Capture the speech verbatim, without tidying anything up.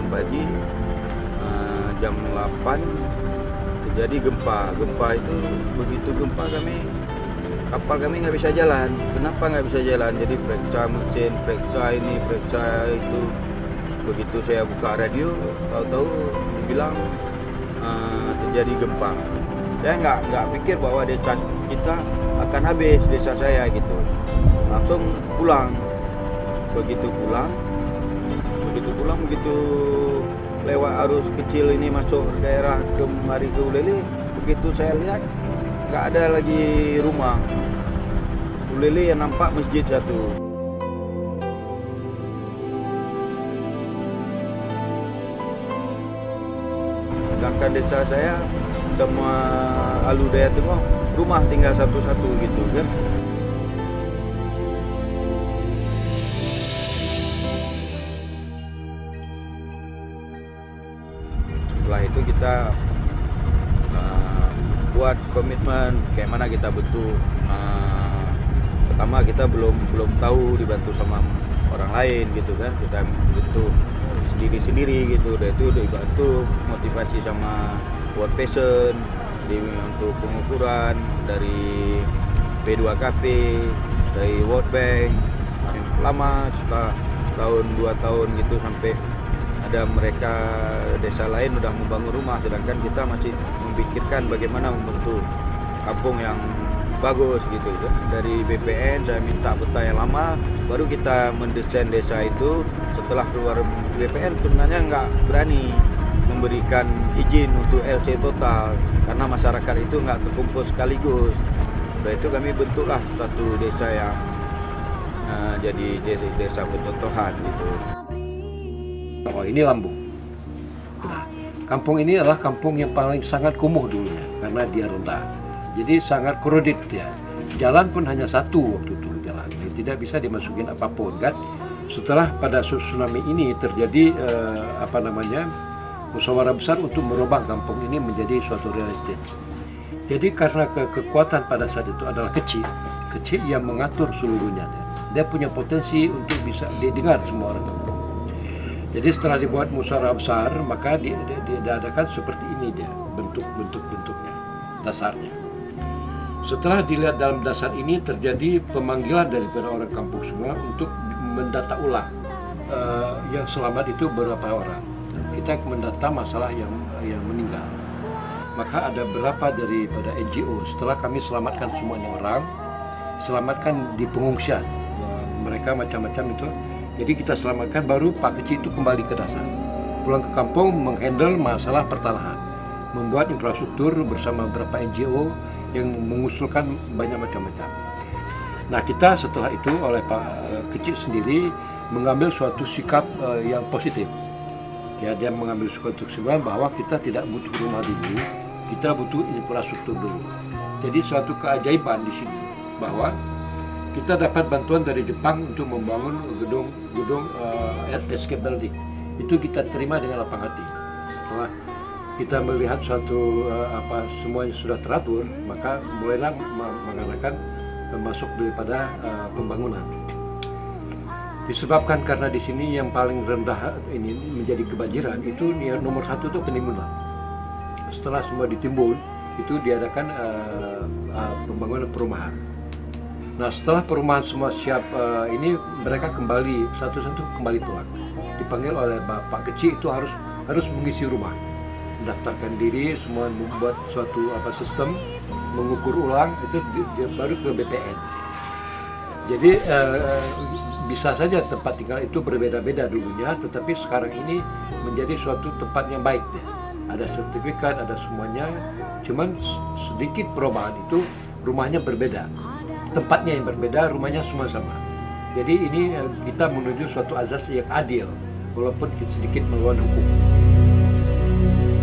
malam pagi uh, jam delapan terjadi gempa. Gempa itu begitu gempa kami kapal kami nggak bisa jalan. Kenapa nggak bisa jalan? Jadi periksa mesin, periksa ini, periksa itu. Begitu saya buka radio, tahu-tahu bilang uh, terjadi gempa. Saya nggak nggak pikir bahwa desa kita akan habis, desa saya gitu. Langsung pulang. Begitu pulang, begitu pulang begitu lewat arus kecil ini masuk daerah kemari ke Ulele. Begitu saya lihat nggak ada lagi rumah. Ulele yang nampak masjid satu. Sedangkan desa saya semua Alu Daya Tengah rumah tinggal satu-satu gitu kan. Setelah itu kita uh, buat komitmen kayak mana kita bentuk. Uh, pertama kita belum belum tahu dibantu sama orang lain gitu kan. Kita bentuk sendiri-sendiri gitu. Dan itu dibantu motivasi sama World Vision di, untuk pengukuran dari P dua K P, dari World Bank. Lama setelah tahun dua tahun gitu sampai ada mereka desa lain udah membangun rumah, sedangkan kita masih memikirkan bagaimana membentuk kampung yang bagus gitu. Dari B P N saya minta peta yang lama, baru kita mendesain desa itu. Setelah keluar B P N sebenarnya nggak berani memberikan izin untuk L C total karena masyarakat itu nggak terkumpul sekaligus. Setelah itu kami bentuklah satu desa yang uh, jadi desa pencontohan gitu. Oh, ini Lambung. Nah, kampung ini adalah kampung yang paling sangat kumuh dulunya karena dia rendah. Jadi sangat krodit ya. Jalan pun hanya satu waktu itu jalan. Jadi tidak bisa dimasukin apapun kan. Setelah pada tsunami ini terjadi eh, apa namanya musyawarah besar untuk merubah kampung ini menjadi suatu real estate. Jadi karena ke kekuatan pada saat itu adalah kecil, kecil yang mengatur seluruhnya. Dia punya potensi untuk bisa didengar semua orang kampung. Jadi setelah dibuat musyawarah besar, maka di, di, di, diadakan seperti ini dia bentuk-bentuk bentuknya, dasarnya. Setelah dilihat dalam dasar ini terjadi pemanggilan daripada orang kampung semua untuk mendata ulang uh, yang selamat itu berapa orang. Kita mendata masalah yang yang meninggal. Maka ada berapa daripada N G O setelah kami selamatkan semuanya orang, selamatkan di pengungsian. Mereka macam-macam itu. Jadi kita selamatkan, baru Pak Kecil itu kembali ke dasar. Pulang ke kampung menghandle masalah pertanahan. Membuat infrastruktur bersama beberapa N G O yang mengusulkan banyak macam-macam. Nah kita setelah itu oleh Pak Kecil sendiri mengambil suatu sikap uh, yang positif. Ya, dia mengambil suatu kesimpulan bahwa kita tidak butuh rumah dulu, kita butuh infrastruktur dulu. Jadi suatu keajaiban di sini bahwa kita dapat bantuan dari Jepang untuk membangun gedung-gedung uh, escape building. Itu kita terima dengan lapang hati. Setelah kita melihat suatu uh, apa semuanya sudah teratur, maka mulailah mengadakan uh, masuk daripada uh, pembangunan. Disebabkan karena di sini yang paling rendah ini menjadi kebanjiran, itu nomor satu itu penimbunan. Setelah semua ditimbun, itu diadakan uh, uh, pembangunan perumahan. Nah setelah perumahan semua siap uh, ini mereka kembali satu-satu kembali pulang. Dipanggil oleh Bapak Kecil itu harus harus mengisi rumah, mendaftarkan diri, semua membuat suatu apa sistem, mengukur ulang itu di, di, baru ke B P N. Jadi uh, bisa saja tempat tinggal itu berbeda-beda dulunya, tetapi sekarang ini menjadi suatu tempat yang baik deh. Ada sertifikat, ada semuanya. Cuman sedikit perubahan itu rumahnya berbeda. Tempatnya yang berbeda, rumahnya semua sama. Jadi ini kita menuju suatu azas yang adil, walaupun sedikit melawan hukum.